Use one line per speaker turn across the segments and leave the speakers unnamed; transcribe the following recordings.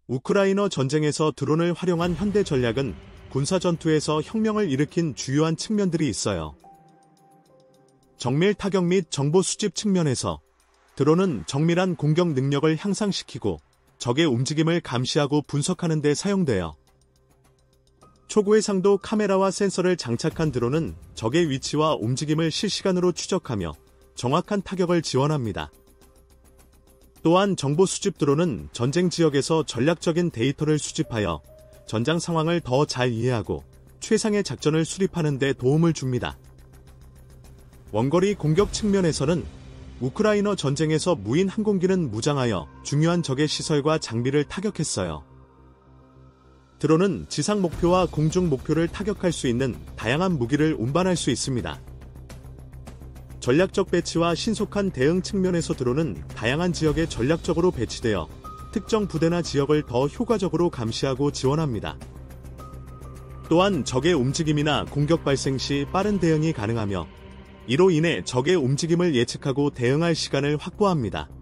우크라이나 전쟁에서 드론을 활용한 현대 전략은 군사 전투에서 혁명을 일으킨 주요한 측면들이 있어요. 정밀 타격 및 정보 수집 측면에서 드론은 정밀한 공격 능력을 향상시키고 적의 움직임을 감시하고 분석하는 데 사용돼요. 초고해상도 카메라와 센서를 장착한 드론은 적의 위치와 움직임을 실시간으로 추적하며 정확한 타격을 지원합니다. 또한 정보 수집 드론은 전쟁 지역에서 전략적인 데이터를 수집하여 전장 상황을 더 잘 이해하고 최상의 작전을 수립하는 데 도움을 줍니다. 원거리 공격 측면에서는 우크라이나 전쟁에서 무인 항공기는 무장하여 중요한 적의 시설과 장비를 타격했어요. 드론은 지상 목표와 공중 목표를 타격할 수 있는 다양한 무기를 운반할 수 있습니다. 전략적 배치와 신속한 대응 측면에서 드론은 다양한 지역에 전략적으로 배치되어 특정 부대나 지역을 더 효과적으로 감시하고 지원합니다. 또한 적의 움직임이나 공격 발생 시 빠른 대응이 가능하며 이로 인해 적의 움직임을 예측하고 대응할 시간을 확보합니다.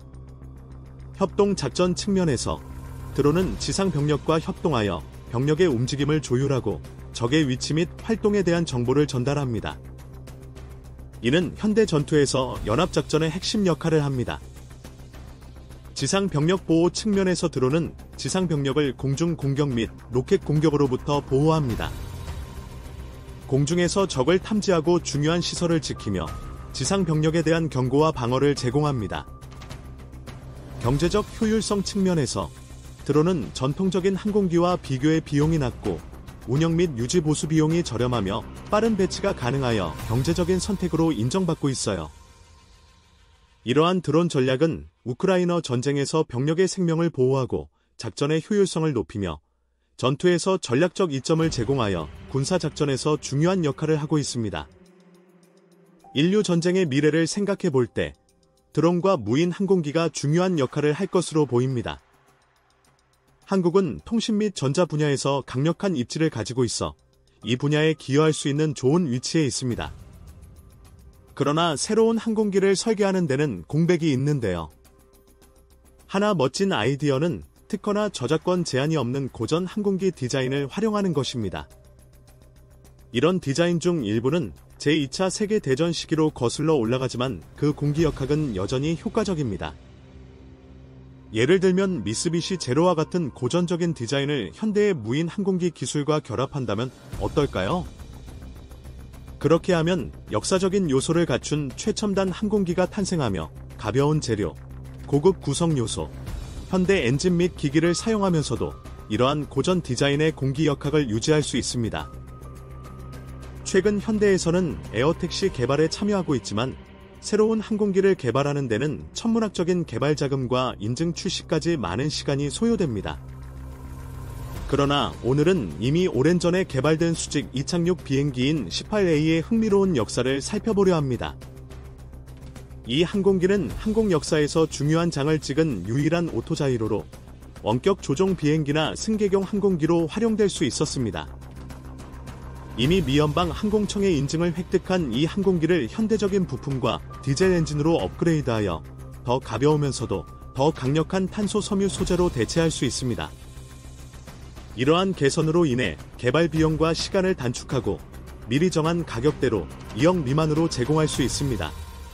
협동 작전 측면에서 드론은 지상 병력과 협동하여 병력의 움직임을 조율하고 적의 위치 및 활동에 대한 정보를 전달합니다. 이는 현대 전투에서 연합작전의 핵심 역할을 합니다. 지상 병력 보호 측면에서 드론은 지상 병력을 공중 공격 및 로켓 공격으로부터 보호합니다. 공중에서 적을 탐지하고 중요한 시설을 지키며 지상 병력에 대한 경고와 방어를 제공합니다. 경제적 효율성 측면에서 드론은 전통적인 항공기와 비교해 비용이 낮고 운영 및 유지 보수 비용이 저렴하며 빠른 배치가 가능하여 경제적인 선택으로 인정받고 있어요. 이러한 드론 전략은 우크라이나 전쟁에서 병력의 생명을 보호하고 작전의 효율성을 높이며 전투에서 전략적 이점을 제공하여 군사작전에서 중요한 역할을 하고 있습니다. 인류 전쟁의 미래를 생각해 볼 때 드론과 무인 항공기가 중요한 역할을 할 것으로 보입니다. 한국은 통신 및 전자 분야에서 강력한 입지를 가지고 있어 이 분야에 기여할 수 있는 좋은 위치에 있습니다. 그러나 새로운 항공기를 설계하는 데는 공백이 있는데요. 하나 멋진 아이디어는 특허나 저작권 제한이 없는 고전 항공기 디자인을 활용하는 것입니다. 이런 디자인 중 일부는 제2차 세계대전 시기로 거슬러 올라가지만 그 공기역학은 여전히 효과적입니다. 예를 들면 미쓰비시 제로와 같은 고전적인 디자인을 현대의 무인 항공기 기술과 결합한다면 어떨까요? 그렇게 하면 역사적인 요소를 갖춘 최첨단 항공기가 탄생하며 가벼운 재료, 고급 구성 요소, 현대 엔진 및 기기를 사용하면서도 이러한 고전 디자인의 공기역학을 유지할 수 있습니다. 최근 현대에서는 에어택시 개발에 참여하고 있지만 새로운 항공기를 개발하는 데는 천문학적인 개발 자금과 인증 출시까지 많은 시간이 소요됩니다. 그러나 오늘은 이미 오랜 전에 개발된 수직 이착륙 비행기인 18A의 흥미로운 역사를 살펴보려 합니다. 이 항공기는 항공 역사에서 중요한 장을 찍은 유일한 오토자이로로 원격 조종 비행기나 승객용 항공기로 활용될 수 있었습니다. 이미 미연방 항공청의 인증을 획득한 이 항공기를 현대적인 부품과 디젤 엔진으로 업그레이드하여 더 가벼우면서도 더 강력한 탄소 섬유 소재로 대체할 수 있습니다. 이러한 개선으로 인해 개발 비용과 시간을 단축하고 미리 정한 가격대로 2억 미만으로 제공할 수 있습니다.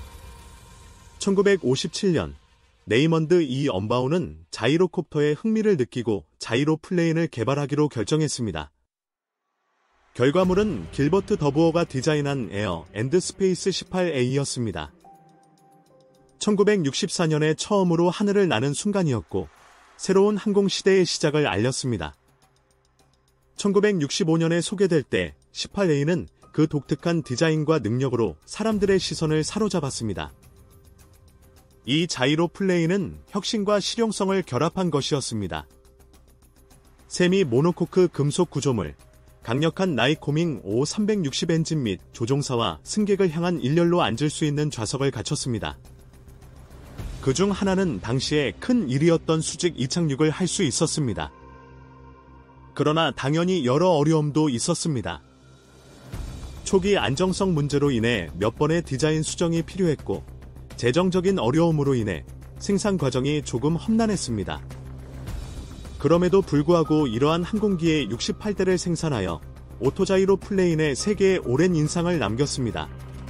1957년 레이먼드 E. 엄바우는 자이로콥터에 흥미를 느끼고 자이로 플레인을 개발하기로 결정했습니다. 결과물은 길버트 더부어가 디자인한 에어 앤드 스페이스 18A였습니다. 1964년에 처음으로 하늘을 나는 순간이었고 새로운 항공 시대의 시작을 알렸습니다. 1965년에 소개될 때 18A는 그 독특한 디자인과 능력으로 사람들의 시선을 사로잡았습니다. 이 자이로 플레인은 혁신과 실용성을 결합한 것이었습니다. 세미 모노코크 금속 구조물, 강력한 나이코밍 O360 엔진 및 조종사와 승객을 향한 일렬로 앉을 수 있는 좌석을 갖췄습니다. 그중 하나는 당시에 큰 일이었던 수직 이착륙을 할 수 있었습니다. 그러나 당연히 여러 어려움도 있었습니다. 초기 안정성 문제로 인해 몇 번의 디자인 수정이 필요했고 재정적인 어려움으로 인해 생산 과정이 조금 험난했습니다. 그럼에도 불구하고 이러한 항공기의 68대를 생산하여 오토자이로 플레인에 세계에 오랜 인상을 남겼습니다.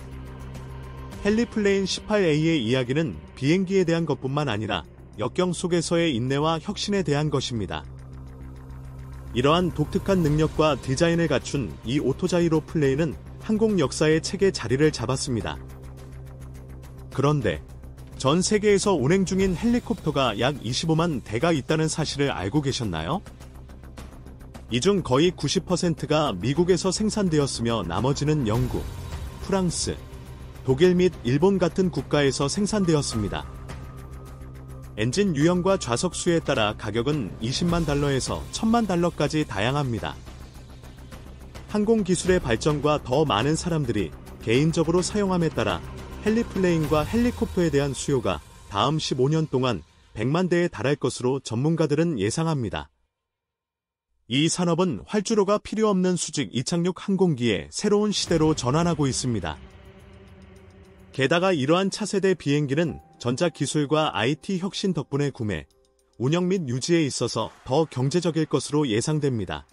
헬리플레인 18A의 이야기는 비행기에 대한 것뿐만 아니라 역경 속에서의 인내와 혁신에 대한 것입니다. 이러한 독특한 능력과 디자인을 갖춘 이 오토자이로 플레인은 항공 역사의 책에 자리를 잡았습니다. 그런데 전 세계에서 운행 중인 헬리콥터가 약 25만 대가 있다는 사실을 알고 계셨나요? 이 중 거의 90%가 미국에서 생산되었으며 나머지는 영국, 프랑스, 독일 및 일본 같은 국가에서 생산되었습니다. 엔진 유형과 좌석 수에 따라 가격은 20만 달러에서 1000만 달러까지 다양합니다. 항공 기술의 발전과 더 많은 사람들이 개인적으로 사용함에 따라 헬리플레인과 헬리콥터에 대한 수요가 다음 15년 동안 100만 대에 달할 것으로 전문가들은 예상합니다. 이 산업은 활주로가 필요 없는 수직 이착륙 항공기의 새로운 시대로 전환하고 있습니다. 게다가 이러한 차세대 비행기는 전자기술과 IT 혁신 덕분에 구매, 운영 및 유지에 있어서 더 경제적일 것으로 예상됩니다.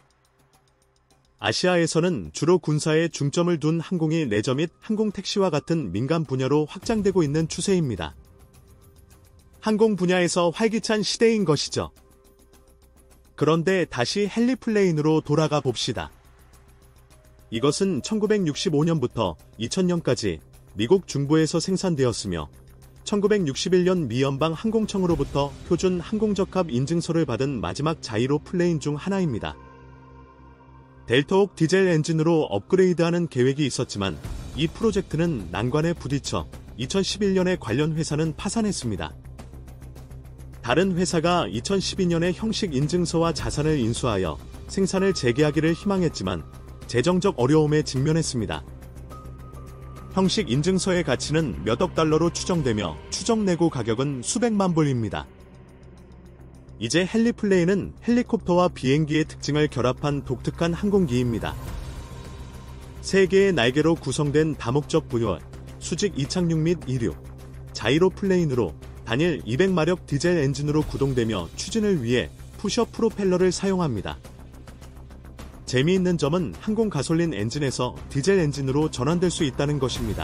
아시아에서는 주로 군사에 중점을 둔 항공이 레저 및 항공택시와 같은 민간 분야로 확장되고 있는 추세입니다. 항공 분야에서 활기찬 시대인 것이죠. 그런데 다시 헬리플레인으로 돌아가 봅시다. 이것은 1965년부터 2000년까지 미국 중부에서 생산되었으며 1961년 미 연방 항공청으로부터 표준 항공적합 인증서를 받은 마지막 자이로 플레인 중 하나입니다. 델타옥 디젤 엔진으로 업그레이드하는 계획이 있었지만 이 프로젝트는 난관에 부딪혀 2011년에 관련 회사는 파산했습니다. 다른 회사가 2012년에 형식 인증서와 자산을 인수하여 생산을 재개하기를 희망했지만 재정적 어려움에 직면했습니다. 형식 인증서의 가치는 몇억 달러로 추정되며 추정 내고 가격은 수백만 불입니다. 이제 헬리플레인은 헬리콥터와 비행기의 특징을 결합한 독특한 항공기입니다. 3개의 날개로 구성된 다목적 부여, 수직 이착륙 및 이륙, 자이로 플레인으로 단일 200마력 디젤 엔진으로 구동되며 추진을 위해 푸셔 프로펠러를 사용합니다. 재미있는 점은 항공 가솔린 엔진에서 디젤 엔진으로 전환될 수 있다는 것입니다.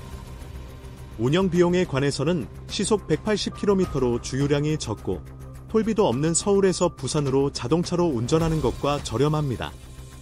운영 비용에 관해서는 시속 180km로 주유량이 적고 톨비도 없는 서울에서 부산으로 자동차로 운전하는 것과 저렴합니다.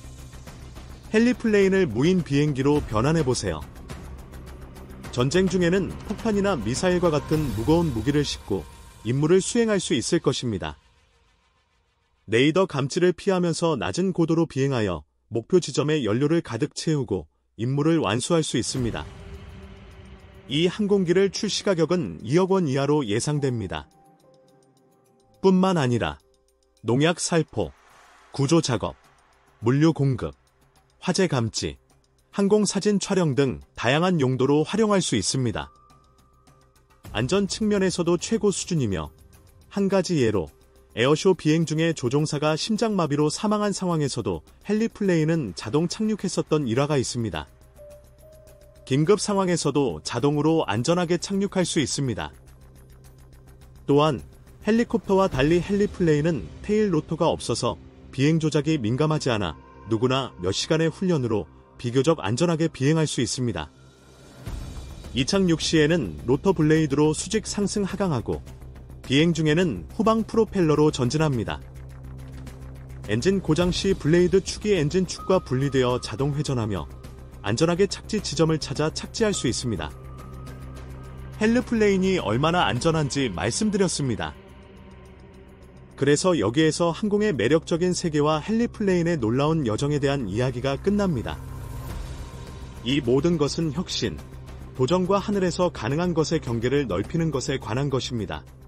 헬리플레인을 무인 비행기로 변환해보세요. 전쟁 중에는 폭탄이나 미사일과 같은 무거운 무기를 싣고 임무를 수행할 수 있을 것입니다. 레이더 감지를 피하면서 낮은 고도로 비행하여 목표 지점에 연료를 가득 채우고 임무를 완수할 수 있습니다. 이 항공기를 출시 가격은 2억 원 이하로 예상됩니다. 뿐만 아니라 농약 살포, 구조 작업, 물류 공급, 화재 감지, 항공 사진 촬영 등 다양한 용도로 활용할 수 있습니다. 안전 측면에서도 최고 수준이며 한 가지 예로 에어쇼 비행 중에 조종사가 심장마비로 사망한 상황에서도 헬리플레인은 자동 착륙했었던 일화가 있습니다. 긴급 상황에서도 자동으로 안전하게 착륙할 수 있습니다. 또한 헬리콥터와 달리 헬리플레인은 테일 로터가 없어서 비행 조작이 민감하지 않아 누구나 몇 시간의 훈련으로 비교적 안전하게 비행할 수 있습니다. 이착륙 시에는 로터 블레이드로 수직 상승 하강하고 비행 중에는 후방 프로펠러로 전진합니다. 엔진 고장 시 블레이드 축이 엔진 축과 분리되어 자동 회전하며 안전하게 착지 지점을 찾아 착지할 수 있습니다. 헬리플레인이 얼마나 안전한지 말씀드렸습니다. 그래서 여기에서 항공의 매력적인 세계와 헬리플레인의 놀라운 여정에 대한 이야기가 끝납니다. 이 모든 것은 혁신, 도전과 하늘에서 가능한 것의 경계를 넓히는 것에 관한 것입니다.